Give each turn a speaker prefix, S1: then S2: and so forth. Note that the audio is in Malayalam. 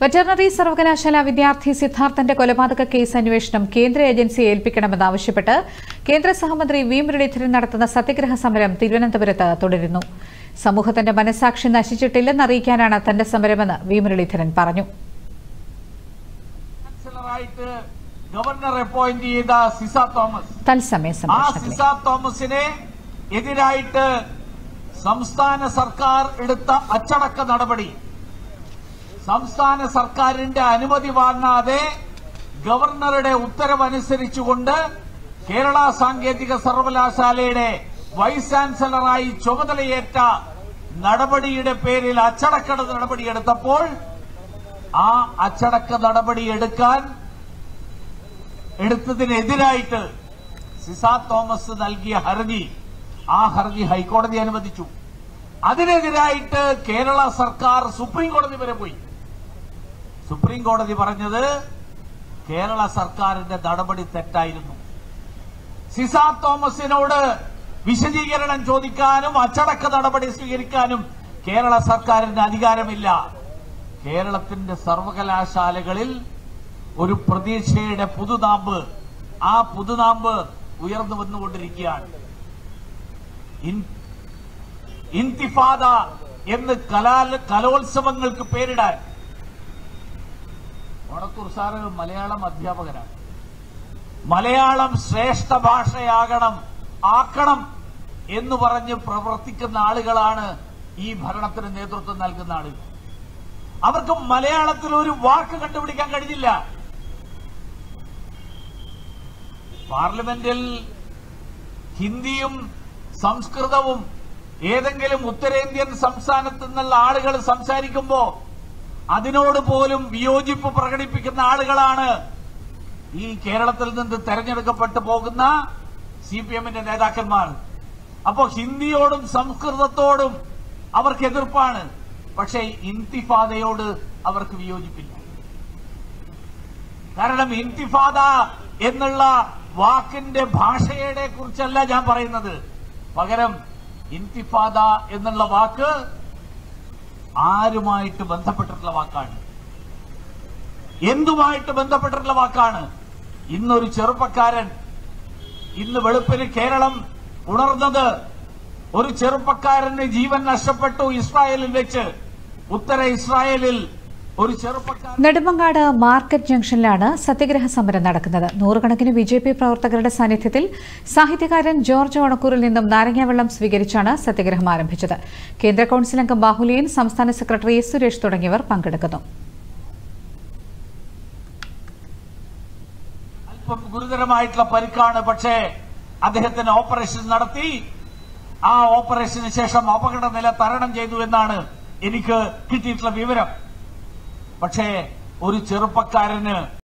S1: വെറ്ററിനറി സർവകലാശാല വിദ്യാർത്ഥി സിദ്ധാർത്ഥന്റെ കൊലപാതക കേസ് അന്വേഷണം കേന്ദ്ര ഏജൻസിയെ ഏൽപ്പിക്കണമെന്നാവശ്യപ്പെട്ട് കേന്ദ്ര സഹമന്ത്രി വി മുരളീധരൻ നടത്തുന്ന സത്യഗ്രഹ സമരം തിരുവനന്തപുരത്ത് തുടരുന്നു. സമൂഹത്തിന്റെ മനസാക്ഷി നശിച്ചിട്ടില്ലെന്ന് അറിയിക്കാനാണ് തന്റെ സമരമെന്ന് വി മുരളീധരൻ പറഞ്ഞു.
S2: ഗവർണർ അപ്പോയിന്റ് ചെയ്ത സിസ തോമസിനെ എതിരായിട്ട് സംസ്ഥാന സർക്കാർ എടുത്ത അച്ചടക്ക നടപടി, സംസ്ഥാന സർക്കാരിന്റെ അനുമതി വാങ്ങാതെ ഗവർണറുടെ ഉത്തരവനുസരിച്ചുകൊണ്ട് കേരള സാങ്കേതിക സർവകലാശാലയുടെ വൈസ് ചാൻസലറായി ചുമതലയേറ്റ നടപടിയുടെ പേരിൽ അച്ചടക്ക നടപടിയെടുത്തപ്പോൾ ആ അച്ചടക്ക നടപടി എടുത്തതിനെതിരായിട്ട് സിസ തോമസ് നൽകിയ ഹർജി, ആ ഹർജി ഹൈക്കോടതി അനുവദിച്ചു. അതിനെതിരായിട്ട് കേരള സർക്കാർ സുപ്രീം കോടതി വരെ പോയി. സുപ്രീം കോടതി പറഞ്ഞത് കേരള സർക്കാരിന്റെ നടപടി തെറ്റായിരുന്നു. സിസ തോമസിനോട് വിശദീകരണം ചോദിക്കാനും അച്ചടക്ക നടപടി സ്വീകരിക്കാനും കേരള സർക്കാരിന് അധികാരമില്ല. കേരളത്തിന്റെ സർവകലാശാലകളിൽ ഒരു പ്രതീക്ഷയുടെ പുതുനാമ്പ്, ആ പുതുനാമ്പ് ഉയർന്നു വന്നുകൊണ്ടിരിക്കുകയാണ്. ഇന്തിഫാദ എന്ന് കലോത്സവങ്ങൾക്ക് പേരിടാൻ ഓണത്തൂർ സാറ് മലയാളം അധ്യാപകരാണ്. മലയാളം ശ്രേഷ്ഠ ഭാഷയാക്കണം എന്ന് പറഞ്ഞ് പ്രവർത്തിക്കുന്ന ആളുകളാണ് ഈ ഭരണത്തിന് നേതൃത്വം നൽകുന്ന ആളുകൾ. അവർക്ക് മലയാളത്തിൽ ഒരു വാക്ക് കണ്ടുപിടിക്കാൻ കഴിഞ്ഞില്ല. പാർലമെന്റിൽ ഹിന്ദിയും സംസ്കൃതവും ഏതെങ്കിലും ഉത്തരേന്ത്യൻ സംസ്ഥാനത്ത് നിന്നുള്ള ആളുകൾ സംസാരിക്കുമ്പോ അതിനോട് പോലും വിയോജിപ്പ് പ്രകടിപ്പിക്കുന്ന ആളുകളാണ് ഈ കേരളത്തിൽ നിന്ന് തെരഞ്ഞെടുക്കപ്പെട്ടു പോകുന്ന സിപിഎമ്മിന്റെ നേതാക്കന്മാർ. അപ്പോ ഹിന്ദിയോടും സംസ്കൃതത്തോടും അവർക്ക് എതിർപ്പാണ്. പക്ഷേ ഇന്തിഫാദയോട് അവർക്ക് വിയോജിപ്പില്ല. കാരണം ഇന്തിഫാദ എന്നുള്ള വാക്കിന്റെ ഭാഷയുടെ കുറിച്ചല്ല ഞാൻ പറയുന്നത്. പകരം ഇന്തിഫാദ എന്നുള്ള വാക്ക് ആരുമായിട്ട് ബന്ധപ്പെട്ടിട്ടുള്ള വാക്കാണ്, എന്തുമായിട്ട് ബന്ധപ്പെട്ടിട്ടുള്ള വാക്കാണ്. ഇന്നൊരു ചെറുപ്പക്കാരൻ, ഇന്ന് വെളുപ്പിന് കേരളം ഉണർന്നത് ഒരു ചെറുപ്പക്കാരന് ജീവൻ നഷ്ടപ്പെട്ടു ഇസ്രായേലിൽ വെച്ച്. ഉത്തര ഇസ്രായേലിൽ ഒരു ചെറുപ്പക്കാരൻ.
S1: നെടുമങ്ങാട് മാർക്കറ്റ് ജംഗ്ഷനിലാണ് സത്യഗ്രഹ സമരം നടക്കുന്നത്. നൂറുകണക്കിന് ബിജെപി പ്രവർത്തകരുടെ സാന്നിധ്യത്തിൽ സാഹിത്യകാരൻ ജോർജ് ഓണക്കൂറിൽ നിന്നും നാരങ്ങാവെള്ളം സ്വീകരിച്ചാണ് സത്യഗ്രഹം ആരംഭിച്ചത്. കേന്ദ്ര കൌൺസിൽ അംഗം ബാഹുലീൻ, സംസ്ഥാന സെക്രട്ടറി എസ് സുരേഷ് തുടങ്ങിയവർ പങ്കെടുക്കുന്നു.
S2: അല്പം ഗുരുതരമായിട്ടുള്ള പരിക്കാണ്. പക്ഷേ അദ്ദേഹത്തിന് ഓപ്പറേഷൻ നടത്തി. ആ ഓപ്പറേഷന് ശേഷം അപകടനില തരണം ചെയ്തു എന്നാണ് എനിക്ക് കിട്ടിയിട്ടുള്ള വിവരം. പക്ഷേ ഒരു ചെറുപ്പക്കാരന്